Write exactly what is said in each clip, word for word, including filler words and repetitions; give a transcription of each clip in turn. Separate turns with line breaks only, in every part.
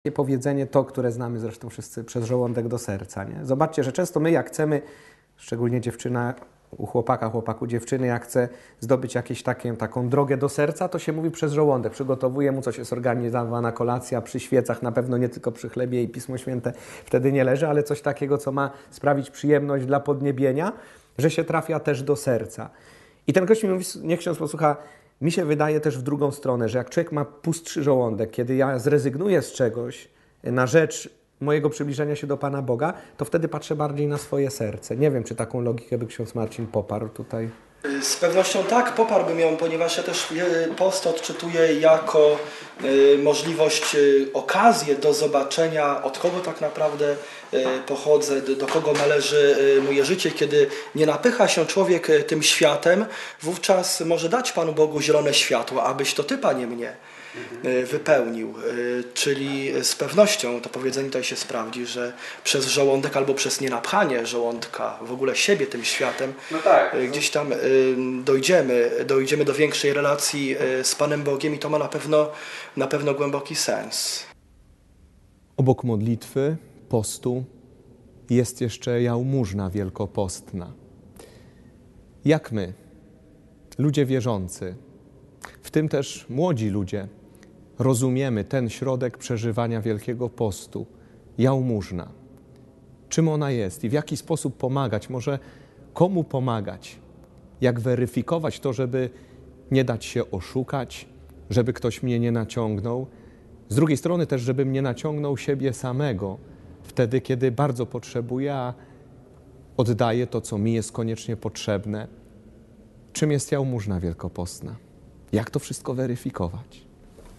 powiedzenie to, które znamy zresztą wszyscy, przez żołądek do serca. Nie? Zobaczcie, że często my jak chcemy, szczególnie dziewczyna u chłopaka, chłopaku dziewczyny, jak chce zdobyć jakieś takie, taką drogę do serca, to się mówi przez żołądek. Przygotowuje mu, coś jest organizowana kolacja przy świecach, na pewno nie tylko przy chlebie i Pismo Święte wtedy nie leży, ale coś takiego, co ma sprawić przyjemność dla podniebienia, że się trafia też do serca. I ten gość mi mówi, niech ksiądz posłucha, mi się wydaje też w drugą stronę, że jak człowiek ma pustszy żołądek, kiedy ja zrezygnuję z czegoś na rzecz mojego przybliżenia się do Pana Boga, to wtedy patrzę bardziej na swoje serce. Nie wiem, czy taką logikę by ksiądz Marcin poparł tutaj.
Z pewnością tak, poparłbym ją, ponieważ ja też post odczytuję jako możliwość, okazję do zobaczenia, od kogo tak naprawdę pochodzę, do kogo należy moje życie. Kiedy nie napycha się człowiek tym światem, wówczas może dać Panu Bogu zielone światło, abyś to Ty, Panie, mnie wypełnił. Czyli z pewnością to powiedzenie tutaj się sprawdzi, że przez żołądek albo przez nienapchanie żołądka, w ogóle siebie tym światem, no tak, gdzieś tam dojdziemy, dojdziemy do większej relacji z Panem Bogiem i to ma na pewno, na pewno głęboki sens.
Obok modlitwy, postu jest jeszcze jałmużna wielkopostna. Jak my, ludzie wierzący, w tym też młodzi ludzie, rozumiemy ten środek przeżywania Wielkiego Postu, jałmużna. Czym ona jest i w jaki sposób pomagać, może komu pomagać, jak weryfikować to, żeby nie dać się oszukać, żeby ktoś mnie nie naciągnął. Z drugiej strony też, żebym nie naciągnął siebie samego, wtedy, kiedy bardzo potrzebuję, a oddaję to, co mi jest koniecznie potrzebne. Czym jest jałmużna wielkopostna? Jak to wszystko weryfikować?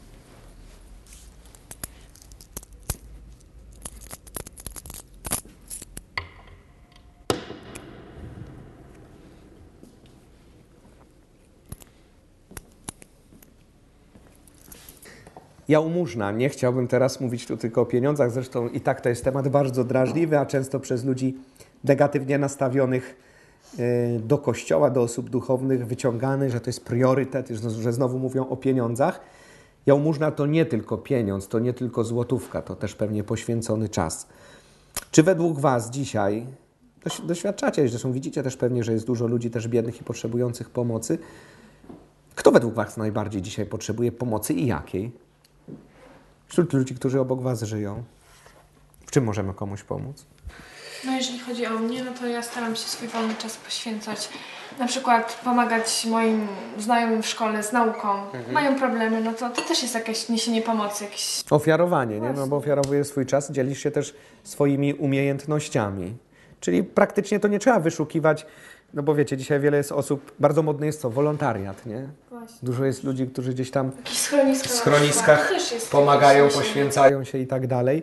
Jałmużna. Nie chciałbym teraz mówić tu tylko o pieniądzach, zresztą i tak to jest temat bardzo drażliwy, a często przez ludzi negatywnie nastawionych do Kościoła, do osób duchownych wyciągany, że to jest priorytet, że znowu mówią o pieniądzach. Jałmużna to nie tylko pieniądz, to nie tylko złotówka, to też pewnie poświęcony czas. Czy według Was dzisiaj, doświadczacie, zresztą widzicie też pewnie, że jest dużo ludzi też biednych i potrzebujących pomocy, kto według Was najbardziej dzisiaj potrzebuje pomocy i jakiej? Wśród ludzi, którzy obok Was żyją. W czym możemy komuś pomóc?
No jeżeli chodzi o mnie, no to ja staram się swój wolny czas poświęcać. Na przykład pomagać moim znajomym w szkole z nauką. Mhm. Mają problemy, no to, to też jest jakieś niesienie pomocy. Jakieś...
Ofiarowanie, nie? No bo ofiarowujesz swój czas, dzielisz się też swoimi umiejętnościami. Czyli praktycznie to nie trzeba wyszukiwać, no bo wiecie, dzisiaj wiele jest osób, bardzo modny jest co? Wolontariat, nie?
Właśnie.
Dużo jest ludzi, którzy gdzieś tam
w schroniskach,
w schroniskach pomagają, poświęcają się i tak dalej.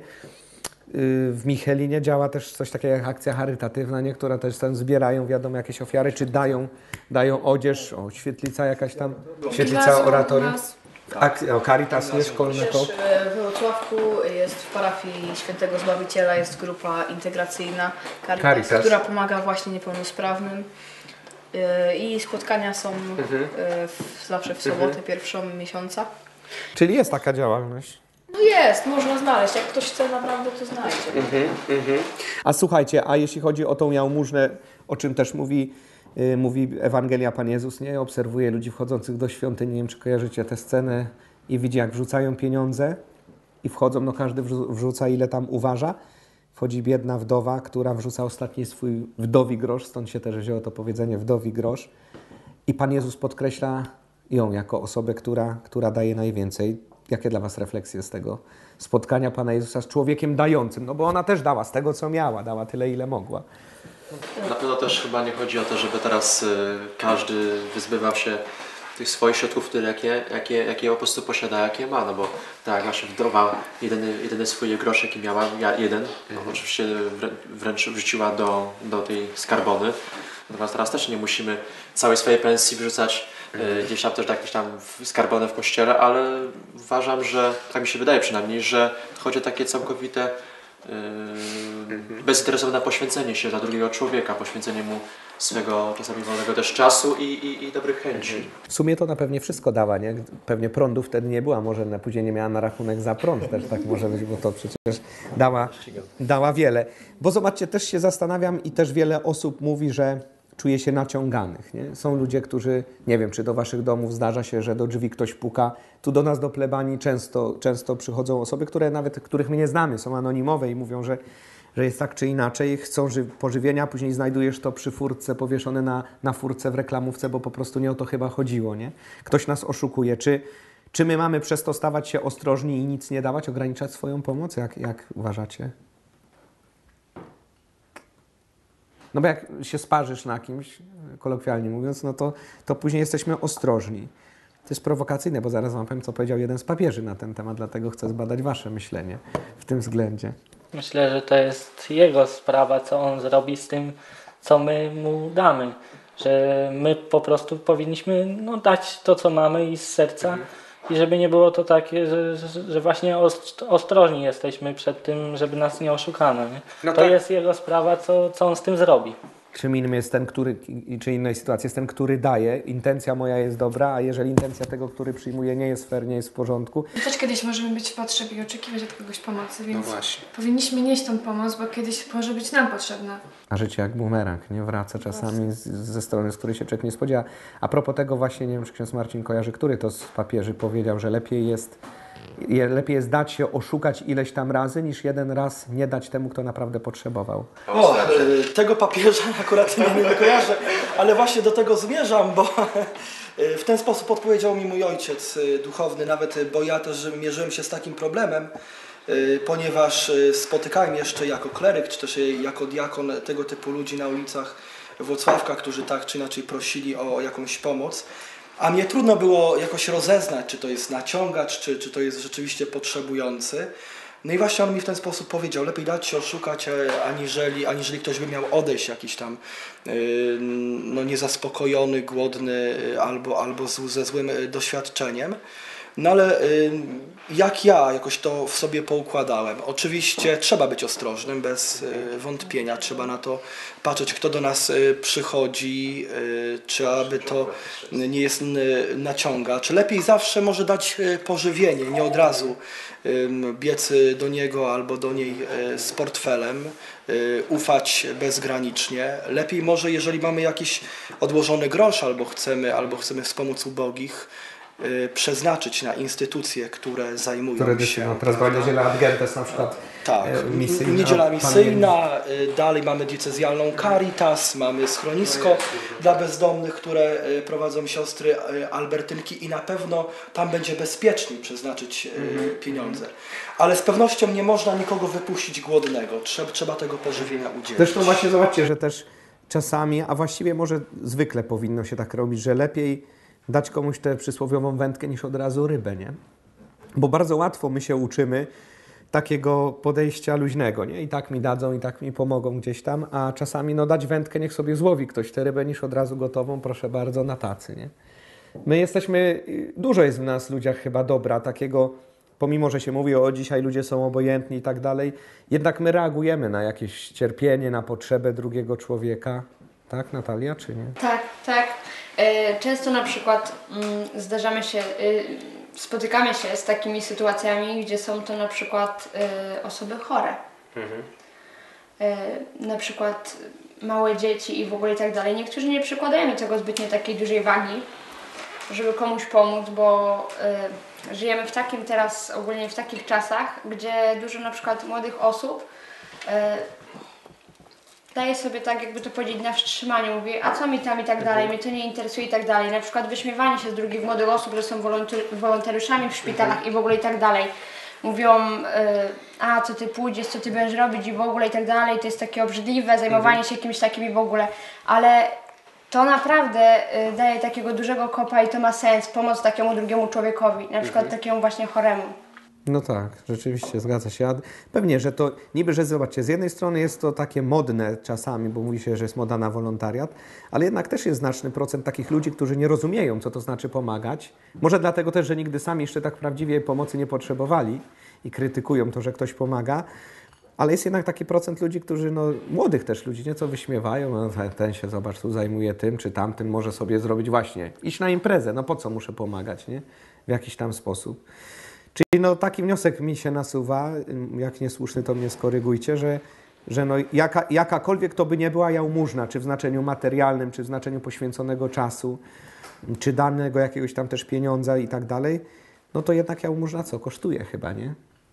W Michelinie działa też coś takiego jak akcja charytatywna, nie? Która też tam zbierają, wiadomo, jakieś ofiary, czy dają, dają odzież, o, świetlica jakaś tam, świetlica oratorium. Akcja, o, Caritas jest szkolnego.
W Wrocławku jest w parafii Świętego Zbawiciela jest grupa integracyjna Caritas, Caritas. która pomaga właśnie niepełnosprawnym. I spotkania są mhm. w, zawsze w sobotę mhm. pierwszą miesiąca.
Czyli jest taka działalność?
No jest, można znaleźć. Jak ktoś chce naprawdę, to znajdzie. Mhm,
mhm. A słuchajcie, a jeśli chodzi o tą jałmużnę, o czym też mówi, yy, mówi Ewangelia Pan Jezus, nie? Obserwuje ludzi wchodzących do świątyni, nie wiem, czy kojarzycie tę scenę i widzi, jak wrzucają pieniądze i wchodzą, no każdy wrzuca, ile tam uważa. Wchodzi biedna wdowa, która wrzuca ostatni swój wdowi grosz, stąd się też wzięło to powiedzenie wdowi grosz. I Pan Jezus podkreśla ją jako osobę, która, która daje najwięcej. Jakie dla Was refleksje z tego spotkania Pana Jezusa z człowiekiem dającym? No bo ona też dała z tego, co miała, dała tyle, ile mogła.
Na pewno też chyba nie chodzi o to, żeby teraz y, każdy wyzbywał się tych swoich środków, które jakie, jakie, jakie po prostu posiada, jakie ma, no bo tak, nasza wdowa, jedyny, jedyny swój grosz, jaki miała, ja jeden, no, oczywiście wrę, wręcz wrzuciła do, do tej skarbony, natomiast teraz też nie musimy całej swojej pensji wrzucać y, gdzieś tam też jakieś tam skarbony w kościele, ale uważam, że, tak mi się wydaje przynajmniej, że chodzi o takie całkowite y, mhm. bezinteresowne poświęcenie się dla drugiego człowieka, poświęcenie mu swego czasami wolnego też czasu i, i, i dobrych chęci.
W sumie to na pewnie wszystko dała, nie? Pewnie prądu wtedy nie była, może na później nie miała na rachunek za prąd, też tak może być, bo to przecież dała, dała wiele. Bo zobaczcie, też się zastanawiam i też wiele osób mówi, że czuje się naciąganych, nie? Są ludzie, którzy, nie wiem, czy do waszych domów zdarza się, że do drzwi ktoś puka. Tu do nas, do plebanii często, często przychodzą osoby, które nawet, których my nie znamy, są anonimowe i mówią, że że jest tak czy inaczej, chcą ży- pożywienia, później znajdujesz to przy furtce, powieszone na, na furtce w reklamówce, bo po prostu nie o to chyba chodziło, nie? Ktoś nas oszukuje. Czy, czy my mamy przez to stawać się ostrożni i nic nie dawać, ograniczać swoją pomoc? Jak, jak uważacie? No bo jak się sparzysz na kimś, kolokwialnie mówiąc, no to, to później jesteśmy ostrożni. To jest prowokacyjne, bo zaraz wam powiem, co powiedział jeden z papieży na ten temat, dlatego chcę zbadać wasze myślenie w tym względzie.
Myślę, że to jest jego sprawa, co on zrobi z tym, co my mu damy. Że my po prostu powinniśmy no, dać to, co mamy i z serca. Mhm. I żeby nie było to takie, że, że, że właśnie ostrożni jesteśmy przed tym, żeby nas nie oszukano. Nie?
No
to
tak.
jest jego sprawa, co, co on z tym zrobi.
Czym innym jest ten, który, czy innej sytuacji jest ten, który daje. Intencja moja jest dobra, a jeżeli intencja tego, który przyjmuje, nie jest fair, nie jest w porządku.
Też kiedyś możemy być w potrzebie i oczekiwać od kogoś pomocy, więc
No właśnie.
powinniśmy nieść tą pomoc, bo kiedyś może być nam potrzebna.
A życie jak bumerang, nie wraca czasami z, ze strony, z której się człowiek nie spodziewa. A propos tego właśnie, nie wiem, czy ksiądz Marcin kojarzy, który to z papieży powiedział, że lepiej jest, lepiej jest dać się oszukać ileś tam razy, niż jeden raz nie dać temu, kto naprawdę potrzebował.
O, y, tego papieża akurat nie, nie kojarzę, ale właśnie do tego zmierzam, bo y, w ten sposób odpowiedział mi mój ojciec y, duchowny, nawet y, bo ja też mierzyłem się z takim problemem, y, ponieważ y, spotykałem jeszcze jako kleryk, czy też y, jako diakon tego typu ludzi na ulicach Włocławka, którzy tak czy inaczej prosili o jakąś pomoc. A mnie trudno było jakoś rozeznać, czy to jest naciągacz, czy, czy to jest rzeczywiście potrzebujący. No i właśnie on mi w ten sposób powiedział, lepiej dać się oszukać, aniżeli, aniżeli ktoś by miał odejść jakiś tam yy, no, niezaspokojony, głodny albo, albo z, ze złym doświadczeniem. No ale y, jak ja jakoś to w sobie poukładałem? Oczywiście trzeba być ostrożnym, bez y, wątpienia. Trzeba na to patrzeć, kto do nas y, przychodzi, y, czy aby to nie jest y, naciągacz. Lepiej zawsze może dać y, pożywienie, nie od razu y, biec do niego albo do niej y, z portfelem, y, ufać bezgranicznie. Lepiej może, jeżeli mamy jakiś odłożony grosz albo chcemy, albo chcemy wspomóc ubogich, przeznaczyć na instytucje, które zajmują
które
się...
No, teraz była niedziela Ad Gentes na przykład.
Tak,
misyjna,
niedziela misyjna, dalej mamy diecezjalną Caritas, mamy schronisko dla bezdomnych, które prowadzą siostry Albertynki i na pewno tam będzie bezpieczniej przeznaczyć mhm. pieniądze. Ale z pewnością nie można nikogo wypuścić głodnego, trzeba, trzeba tego pożywienia udzielić.
Zresztą właśnie zobaczcie, że też czasami, a właściwie może zwykle powinno się tak robić, że lepiej dać komuś tę przysłowiową wędkę niż od razu rybę, nie? Bo bardzo łatwo my się uczymy takiego podejścia luźnego, nie? I tak mi dadzą, i tak mi pomogą gdzieś tam, a czasami no dać wędkę, niech sobie złowi ktoś tę rybę, niż od razu gotową, proszę bardzo, na tacy, nie? My jesteśmy, dużo jest w nas ludziach chyba dobra, takiego, pomimo że się mówi o dzisiaj ludzie są obojętni i tak dalej, jednak my reagujemy na jakieś cierpienie, na potrzebę drugiego człowieka. Tak, Natalia, czy nie?
Tak, tak. Często na przykład zdarzamy się, spotykamy się z takimi sytuacjami, gdzie są to na przykład osoby chore. Mhm. Na przykład małe dzieci i w ogóle i tak dalej. Niektórzy nie przykładają do tego zbytnio takiej dużej wagi, żeby komuś pomóc, bo żyjemy w takim teraz, ogólnie w takich czasach, gdzie dużo na przykład młodych osób daje sobie tak, jakby to powiedzieć, na wstrzymaniu, mówi, a co mi tam i tak dalej, mnie to nie interesuje i tak dalej. Na przykład wyśmiewanie się z drugich młodych osób, że są wolontariuszami w szpitalach i w ogóle i tak dalej. Mówią, a co ty pójdziesz, co ty będziesz robić i w ogóle i tak dalej, to jest takie obrzydliwe, zajmowanie się kimś takim i w ogóle. Ale to naprawdę daje takiego dużego kopa i to ma sens, pomoc takiemu drugiemu człowiekowi, na przykład takiemu właśnie choremu.
No tak, rzeczywiście, zgadza się. A pewnie, że to niby, że zobaczcie, z jednej strony jest to takie modne czasami, bo mówi się, że jest moda na wolontariat, ale jednak też jest znaczny procent takich ludzi, którzy nie rozumieją, co to znaczy pomagać. Może dlatego też, że nigdy sami jeszcze tak prawdziwie pomocy nie potrzebowali i krytykują to, że ktoś pomaga. Ale jest jednak taki procent ludzi, którzy, no młodych też ludzi, nieco wyśmiewają, no, ten się, zobacz, tu zajmuje tym czy tamtym, może sobie zrobić właśnie, iść na imprezę, no po co muszę pomagać, nie? W jakiś tam sposób. Czyli no taki wniosek mi się nasuwa, jak niesłuszny to mnie skorygujcie, że, że no jaka, jakakolwiek to by nie była jałmużna, czy w znaczeniu materialnym, czy w znaczeniu poświęconego czasu, czy danego jakiegoś tam też pieniądza i tak dalej, no to jednak jałmużna co? Kosztuje chyba, nie?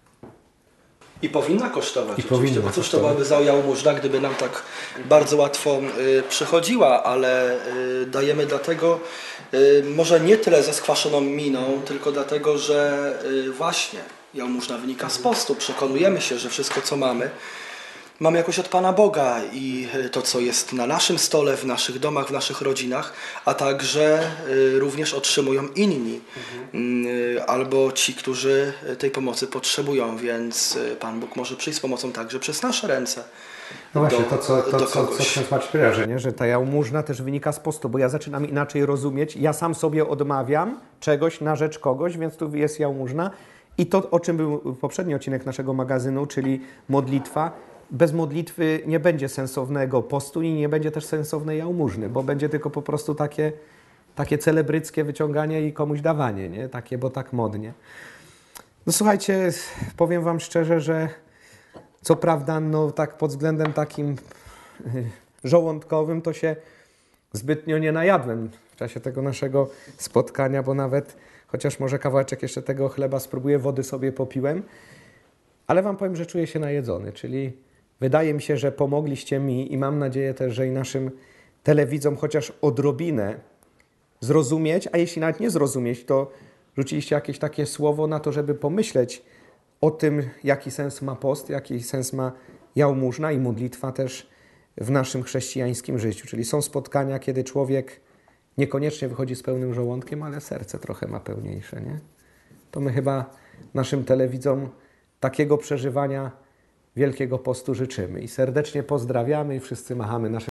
I powinna kosztować
I
oczywiście,
powinna
bo cóż to
kosztować.
byłaby za jałmużna, gdyby nam tak bardzo łatwo y, przychodziła, ale y, dajemy dlatego y, może nie tyle ze skwaszoną miną, tylko dlatego, że y, właśnie jałmużna wynika z postu. Przekonujemy się, że wszystko co mamy, mamy jakoś od Pana Boga i to, co jest na naszym stole, w naszych domach, w naszych rodzinach, a także y, również otrzymują inni, y, albo ci, którzy tej pomocy potrzebują, więc y, Pan Bóg może przyjść z pomocą także przez nasze ręce.
No właśnie,
do,
to co, to,
do
co, co
kogoś.
ksiądz Maciej powiedział, nie? Że ta jałmużna też wynika z postu, bo ja zaczynam inaczej rozumieć, ja sam sobie odmawiam czegoś na rzecz kogoś, więc tu jest jałmużna. I to, o czym był poprzedni odcinek naszego magazynu, czyli modlitwa. Bez modlitwy nie będzie sensownego postu i nie będzie też sensownej jałmużny, bo będzie tylko po prostu takie, takie celebryckie wyciąganie i komuś dawanie, nie? Takie, bo tak modnie. No słuchajcie, powiem wam szczerze, że co prawda, no tak pod względem takim żołądkowym to się zbytnio nie najadłem w czasie tego naszego spotkania, bo nawet, chociaż może kawałeczek jeszcze tego chleba spróbuję, wody sobie popiłem, ale wam powiem, że czuję się najedzony, czyli wydaje mi się, że pomogliście mi i mam nadzieję też, że i naszym telewidzom chociaż odrobinę zrozumieć, a jeśli nawet nie zrozumieć, to rzuciliście jakieś takie słowo na to, żeby pomyśleć o tym, jaki sens ma post, jaki sens ma jałmużna i modlitwa też w naszym chrześcijańskim życiu. Czyli są spotkania, kiedy człowiek niekoniecznie wychodzi z pełnym żołądkiem, ale serce trochę ma pełniejsze, nie? To my chyba naszym telewidzom takiego przeżywania Wielkiego Postu życzymy i serdecznie pozdrawiamy i wszyscy machamy naszym